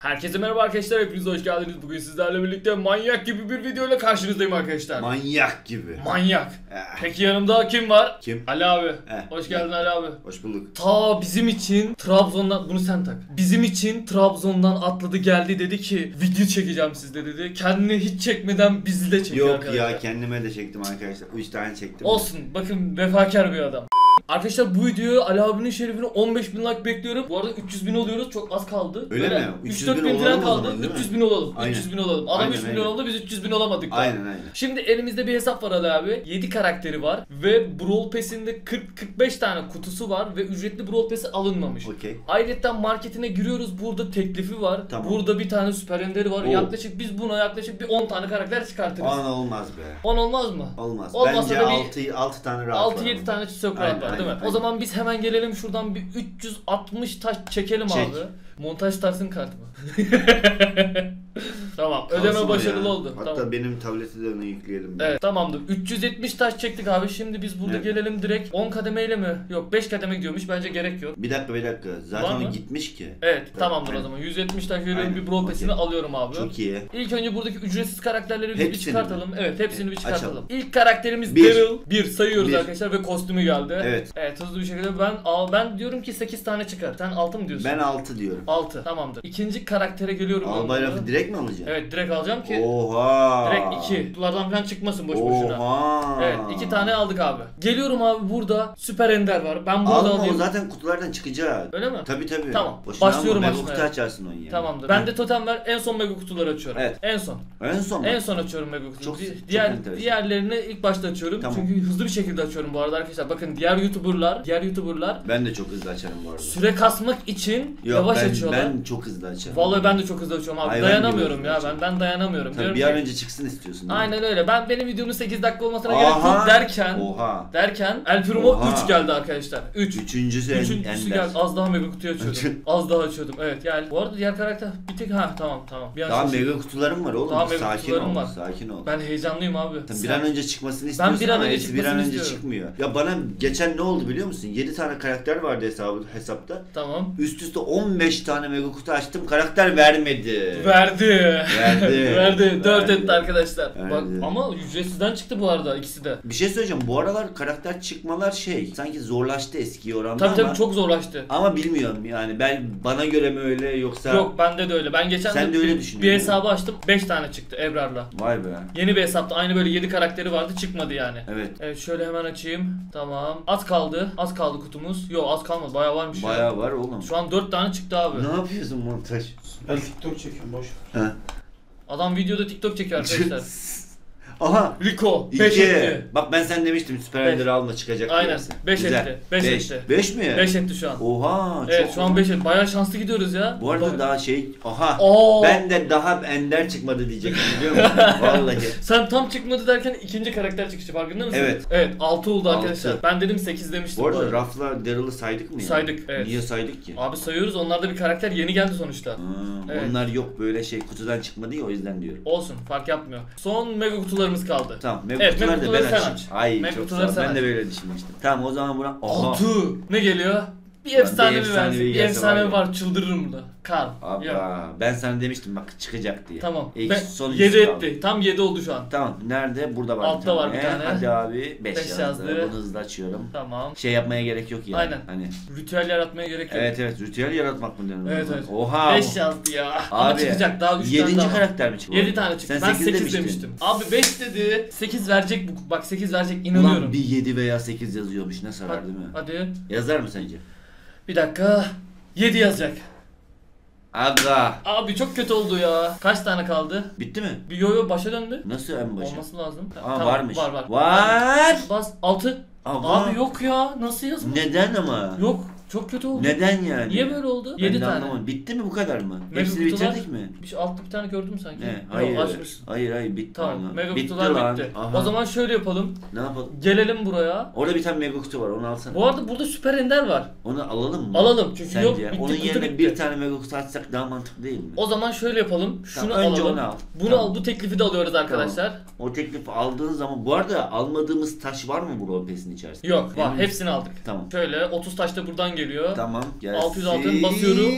Herkese merhaba arkadaşlar, hepiniz hoş geldiniz. Bugün sizlerle birlikte manyak gibi bir videoyla karşınızdayım arkadaşlar. Manyak gibi. Manyak. Peki yanımda kim var? Kim? Ali abi. Hoş geldin Ali abi. Hoş bulduk. Ta bizim için Trabzon'dan, bunu sen tak. Bizim için Trabzon'dan atladı geldi, dedi ki video çekeceğim sizle dedi. Kendini hiç çekmeden bizi de çekiyor. Yok arkadaşlar. ya, kendime de çektim arkadaşlar. 3 tane çektim. Olsun, bakın vefakar bir adam. Arkadaşlar bu videoyu Ali abinin şerefine 15.000 like bekliyorum. Bu arada 300.000 oluyoruz, çok az kaldı. Öyle mi? 3-4.000 falan kaldı. 300.000 olalım. Aynen. 300.000 olalım. Adam Aynen, 3 milyon aynen. oldu, biz 300.000 olamadık daha. Aynen. Şimdi elimizde bir hesap var Ali abi. 7 karakteri var ve Brawl Pass'inde 40-45 tane kutusu var ve ücretli Brawl Pass'i alınmamış. Okey. Ayrıca marketine giriyoruz. Burada teklifi var. Tamam. Burada bir tane süper enderi var. Oo. Yaklaşık biz buna yaklaşık bir 10 tane karakter çıkartırız. Ana olmaz be. 10 olmaz mı? Olmaz. Olmasa Bence da 6 tane rahat var. 6-7 tane çok Aynen, rahat var değil mi? aynen. O zaman biz hemen gelelim şuradan bir 360 taş çekelim Çek. abi. Montaj tarsın kartımı. Tamam, Kalsın ödeme o başarılı ya. oldu. Hatta Tamam. benim tableti de onu yükleyelim. Evet, tamamdır. 370 taş çektik abi. Şimdi biz burada Evet. gelelim direkt 10 kademeyle mi? Yok, 5 kademe gidiyormuş. Bence gerek yok. Bir dakika. Var Zaten mı? o gitmiş ki. Evet, tamamdır Aynen. o zaman. 170 taş veriyorum, Aynen, bir Brawl Pass'ini okey. alıyorum abi. Çok iyi. İlk önce buradaki ücretsiz karakterleri bir Hepsini çıkartalım. mi? Evet, hepsini bir çıkartalım. Açalım. İlk karakterimiz Bir. Daryl. 1 sayıyoruz Bir. arkadaşlar ve kostümü geldi. Evet. Evet, hızlı bir şekilde ben diyorum ki 8 tane çıkar. Sen 6 mı diyorsun? Ben 6 diyorum. 6. Tamamdır. İkinci karaktere geliyorum. ben Albay burada. Raf'ı direkt mi alacaksın? Evet, direkt alacağım ki Oha. direkt 2. Kutulardan falan çıkmasın boş boşuna. Oha. Evet, 2 tane aldık abi. Geliyorum abi, burada Süper Ender var. Ben burada Alma, o alayım. zaten kutulardan çıkacak. Öyle mi? Tabii. Tamam, Boşuna başlıyorum alma, mega açmaya. kutu açarsın onu yani. Tamamdır. Ben de totem ver. En son mega kutuları açıyorum. Evet. En son. En son mu? En son açıyorum mega kutuları. Çok enteresan. Diğerlerini ilk başta açıyorum. Tamam. Çünkü hızlı bir şekilde açıyorum bu arada arkadaşlar. Bakın diğer YouTuber'lar Ben de çok hızlı açarım bu arada. süre kasmak için yavaş açıyorlar. Ben çok hızlı açarım. Vallahi ben de çok hızlı açıyorum abi. Hayvan Dayanamıyorum gibi ya. hızlı Ben dayanamıyorum. Tabii Diyorum bir an ki- önce çıksın istiyorsun. değil mi? Aynen öyle. Benim videomun 8 dakika olmasına Aha. gerek yok derken Oha. El Primo Oha. 3 geldi arkadaşlar. 3. Üçüncüsü Üçüncüsü Ender. geldi. Az daha mega kutuyu açıyordum. Az daha açıyordum. Evet yani. Bu arada diğer karakter bir tek tamam. Bir an Daha şaşırdım. mega kutularım var oğlum. Daha mega Sakin kutularım ol. var. Sakin ol. Ben heyecanlıyım abi. Tabii bir an önce çıkmasını istiyorsun bir an ama önce hepsi bir an çıkmasını önce istiyorum. çıkmıyor. Ya bana geçen ne oldu biliyor musun? 7 tane karakter vardı hesapta. Tamam. Üst üste 15 tane mega kutu açtım. Karakter vermedi. Verdi. Verdi. 4 etti arkadaşlar. Verdi. Bak ama ücretsizden çıktı bu arada ikisi de. Bir şey söyleyeceğim. Bu aralar karakter çıkmalar sanki zorlaştı eskiye oranla Tabii ama çok zorlaştı. ama bilmiyorum yani bana göre mi öyle yoksa Yok, bende de öyle. Ben geçen Sen de öyle düşünüyorsun, bir değil mi? hesabı açtım. 5 tane çıktı Ebrar'la. Vay be. Yeni bir hesapta aynı böyle 7 karakteri vardı, çıkmadı yani. Evet. Evet, şöyle hemen açayım. Tamam. Az kaldı kutumuz. Yok, az kalmadı. Bayağı varmış ya. Bayağı var oğlum. Şu an 4 tane çıktı abi. Ne yapıyorsun montaj? Ben TikTok çekiyorum boş. Ha. Adam videoda TikTok çekiyor arkadaşlar. Aha. Rico 5 2. etti. Bak ben sen demiştim Süper Beş. Ender'i alma çıkacak Aynen. diyorsun. 5 Güzel. etti. 5 etti. 5 mi? 5 etti şu an. Oha. Evet, çok şu an 5 etti. Bayağı şanslı gidiyoruz ya. Bu arada Bak- daha aha. Oo. Ben de daha Ender çıkmadı diyecektim biliyor musun? Vallahi. Sen tam çıkmadı derken ikinci karakter çıkışı, farkında mısın? Evet. Evet, 6 oldu arkadaşlar. Altı. Ben dedim 8 demiştim. Bu arada Raf'la Daryl'ı saydık mı ya? Saydık, evet. Niye saydık ki? Abi sayıyoruz, onlarda bir karakter yeni geldi sonuçta. Ha, Evet. Onlar yok böyle kutudan çıkmadı ya o yüzden diyorum. Olsun, fark yapmıyor. Son mega kutularımız kaldı. Tamam mega Evet, kutuları mega da ben kutuları sen açayım. aç. Ay Mega çok kutuları sağ ol. sen Ben de aç. böyle düşünmüştüm. Tamam o zaman buna 6. Ne geliyor? Bir Ulan efsane bir bir efsanevi versin. Bir gelse efsane var ya. var, çıldırırım burada. Karl. Abla Ya. ben sana demiştim bak çıkacak diye. Tamam. Sonuncusu 7 kaldı. etti. Tam 7 oldu şu an. Tamam nerede? Burada var Altta var bir tane. Hadi abi 5 Beş yazdı. yazdı. Bunu hızlı açıyorum. Tamam. Yapmaya gerek yok yani. Aynen. Hani. Ritüel yaratmaya gerek yok. Evet ritüel yaratmak mı diyorum? Evet. Oha. 5 yazdı ya. Ama Abi, çıkacak daha 3 tane 7. daha. karakter mi çıktı? 7 tane çıktı. Sen Ben 8 8 demiştim. Abi 5 dedi. 8 verecek bu. Bak 8 verecek, inanıyorum. Ulan bir 7 veya 8 yazıyormuş ne sarar değil mi? Hadi. Yazar mı sence? Bir dakika. 7 yazacak. Aga. Abi çok kötü oldu ya. Kaç tane kaldı? Bitti mi? Bir yo başa döndü. Nasıl en başı? Olması lazım. Aa varmış. Var. Var. Bas 6. Ama Abi yok ya. Nasıl yazmış? neden ama? Yok. Çok kötü oldu. Neden yani? Niye böyle oldu? Ben 7 de tane. anlamadım. Bitti mi bu kadar mı? Mega Hepsini kutular- bitirdik mi? Altta bir tane gördüm sanki. Ne? Yok, Hayır. açmışsın. Hayır bitti. Tamam. ama. Mega bitti kutular lan. bitti. Aha. O zaman şöyle yapalım. ne yapalım? Gelelim buraya. Orada bir tane mega kutu var onu alsana. Bu arada burada Süper Ender var. Onu alalım mı? Alalım çünkü Sence? yok. Bitti, Onun kutu yerine bitti. bir tane mega kutu açsak daha mantıklı değil mi? O zaman şöyle yapalım. Şunu Tamam, önce alalım. onu al. Bunu Tamam. al. Bu teklifi de alıyoruz arkadaşlar. O teklifi aldığın zaman bu arada almadığımız taş var mı bu Brawl Pass'in içerisinde? Yok, var. Emin Hepsini aldık. Tamam. Şöyle 30 taş da buradan geliyor. Tamam. Gelsin. 600 altın basıyorum.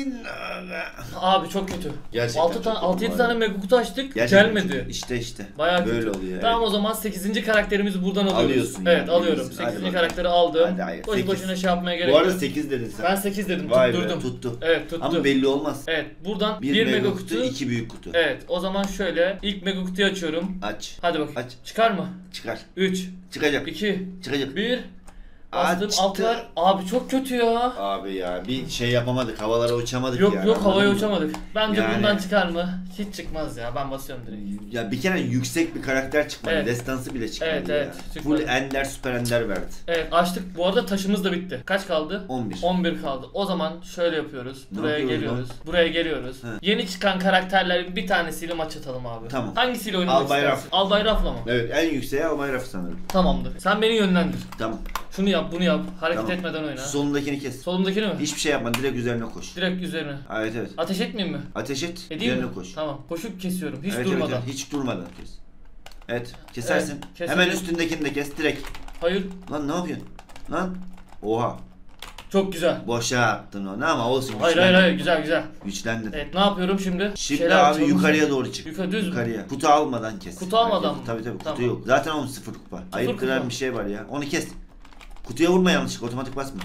Abi çok kötü. Gerçekten 6-7 tane mega kutu açtık. Gerçekten gelmedi. İşte. Bayağı böyle kötü. oluyor. Tamam o zaman 8. karakterimizi buradan alıyoruz. Alıyorsun Evet yani. alıyorum. Hadi 8. bakalım. karakteri aldım. Hadi, Boş 8. boşuna şey yapmaya gerek Bu yok. arada 8 dedin sen. Ben 8 dedim. Vay be, Tutturdum. tuttu. Evet tuttu. Ama belli olmaz. Evet buradan 1 bir mega kutu, 2 büyük kutu. Evet o zaman şöyle ilk mega kutuyu açıyorum. Aç. Hadi bakayım. Aç. Çıkar mı? Çıkar. 3, Çıkacak. 2, Çıkacak. 1. Bastım Açtı. 6 var. Abi çok kötü ya. Abi ya bir şey yapamadık. Havalara uçamadık Yok yani. yok havaya anladın mı? uçamadık. Bence Yani- bundan çıkar mı? Hiç çıkmaz ya. Ben basıyorum direkt. Ya bir kere yüksek bir karakter çıkmadı. Evet. Destansı bile çıkmadı Evet, ya. evet, çıkmadı. Full ender süper ender verdi. Evet açtık. Bu arada taşımız da bitti. Kaç kaldı? 11. 11 kaldı. O zaman şöyle yapıyoruz. Ne Buraya yapıyoruz geliyoruz. Buraya geliyoruz. He. Yeni çıkan karakterlerin bir tanesiyle maç atalım abi. Tamam. Hangisiyle oynamak Albay istersin? Albay Raf'la mı? Evet en yükseğe Albay Raf sanırım. Tamamdır. Sen beni yönlendir. Tamam. Şunu yap, bunu yap. Hareket Tamam. etmeden oyna. Solundakini kes. Solumdakini mi? Hiçbir şey yapma direkt üzerine koş. Direkt üzerine. Evet evet. Ateş etmeyeyim mi? Ateş et. Edeyim Üzerine mi? koş. Tamam. Koşup kesiyorum. Hiç Evet, durmadan. Evet, evet. Hiç durmadan kes. Evet kesersin. Evet, keselim. Hemen üstündekini de kes direkt. Hayır. Lan ne yapıyorsun? Lan. Oha. Çok güzel. Boşa attın onu ama olsun. Hayır güçlendin. hayır hayır güzel güzel. Güçlendin. Evet ne yapıyorum şimdi? Şimdi Şeyler abi yapacağım. yukarıya doğru çık. Yukarı düz mü? Yukarıya. Kutu almadan kes. Kutu almadan mı? Tabii tabii kutu Tamam. yok. Zaten onun 0 kupa. Ayıp kupa. kıran bir şey var ya. Onu kes. Kutuya vurma yanlışlıkla otomatik basma.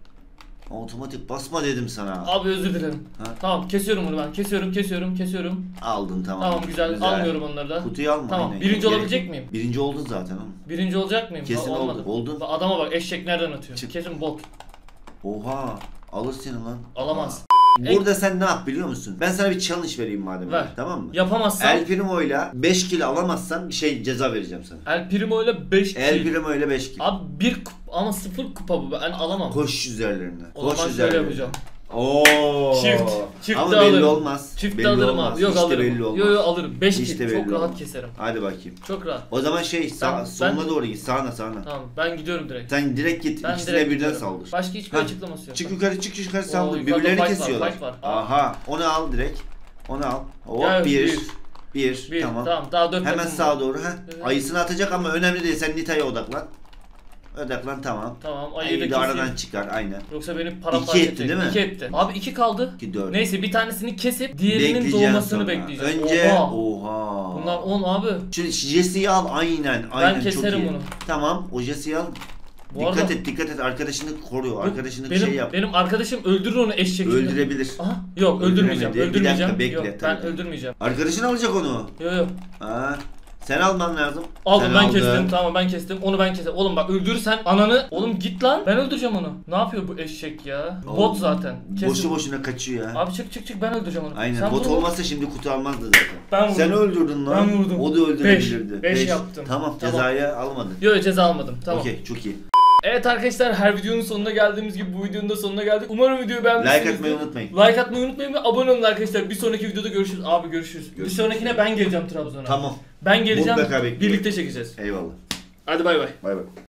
Otomatik basma dedim sana. Abi özür dilerim. Ha? Tamam kesiyorum bunu ben. Kesiyorum. Aldın tamam. Tamam güzel. Almıyorum onları da. Kutuyu alma. Tamam. aynen. Birinci Gerek olabilecek yok. miyim? Birinci oldun zaten oğlum. Birinci olacak mıyım? Kesin Olmadım. oldun. Bak, adama bak eşek nereden atıyor? Çık. Kesin bot. Oha. Alır seni lan. Alamaz. Burada sen ne yap biliyor musun? Ben sana bir challenge vereyim madem. Ver. Tamam mı? Yapamazsam El Primo'yla 5 kill alamazsan bir şey ceza vereceğim sana. El Primo ile 5 El kill. Primo'yla 5 kill. Abi 1 kupa ama 0 kupa bu. Ben alamam. Koş üzerlerine. O Koş zaman şöyle üzerlerine. yapacağım. Oo. Çift Ama de belli alırım. olmaz. Çift belli de alırım olmaz. abi. Yok Hiç de alırım. belli olmaz. Yok alırım. 5 Hiç kill. de belli Çok rahat olmaz. keserim. Hadi bakayım. Çok rahat. O zaman şey Ben- soluna ben- doğru git. Sağına. Tamam ben gidiyorum direkt. Sen direkt git. Ben İkisine direkt birden gidiyorum. saldır. Başka hiçbir Ha, açıklaması yok. Çık yukarı Oo, saldır. yukarıda Birbirlerini fight var, kesiyorlar. fight var. Aha. Onu al direkt. Onu al. Hop Gel, 1. bir. 1. Tamam. Tamam daha 4 Hemen sağa doğru. Evet. Ayısını atacak ama önemli değil. Sen Nita'ya odaklan. Odaklan tamam. Tamam ayıyı Ayıyı da da keseyim. aradan çıkar aynen. Yoksa benim param İki etti, değil mi? 2 etti. Abi 2 kaldı. 2 4. Neyse bir tanesini kesip diğerinin Bekleyeceksin doğmasını sonra. bekleyeceğim. Önce Oha. Bunlar 10 abi. Şu Jesse'yi al aynen. Aynen çok keserim iyi. bunu. Tamam o Jesse'yi al. Bu Dikkat arada- et arkadaşını koru. Arkadaşını benim, şey yap. Benim arkadaşım öldürür onu eşek gibi. Öldürebilir. Aha yok öldürmeyeceğim. Öldüremedi. Bir dakika, Öldürmeyeceğim. bekle, Yok, tabii. ben öldürmeyeceğim. Arkadaşın alacak onu. Yok. Ha. Sen alman lazım. Aldım Sen ben aldın. kestim tamam ben kestim onu ben kestim. Oğlum bak öldürürsen ananı oğlum git lan ben öldüreceğim onu. Ne yapıyor bu eşek ya? Oğlum, Bot zaten. Kesin. Boşu boşuna kaçıyor ya. Abi çık ben öldüreceğim onu. Aynen. Sen Bot vur. olmazsa şimdi kutu almazdı zaten. Ben vurdum. Sen öldürdün lan. Ben vurdum. O da öldürebilirdi. Beş yaptım. Tamam, Tamam. cezayı almadın. Yok ceza almadım tamam. Okey çok iyi. Evet arkadaşlar her videonun sonuna geldiğimiz gibi bu videonun da sonuna geldik. Umarım videoyu beğenmişsinizdir. Like atmayı unutmayın. Like atmayı unutmayın ve abone olun arkadaşlar. Bir sonraki videoda görüşürüz. Abi görüşürüz. Bir Görüşürüz. sonrakine ben geleceğim Trabzon'a. Tamam. Ben geleceğim. Mutlaka bekliyorum. Birlikte çekeceğiz. Eyvallah. Hadi bay bay. Bay bay.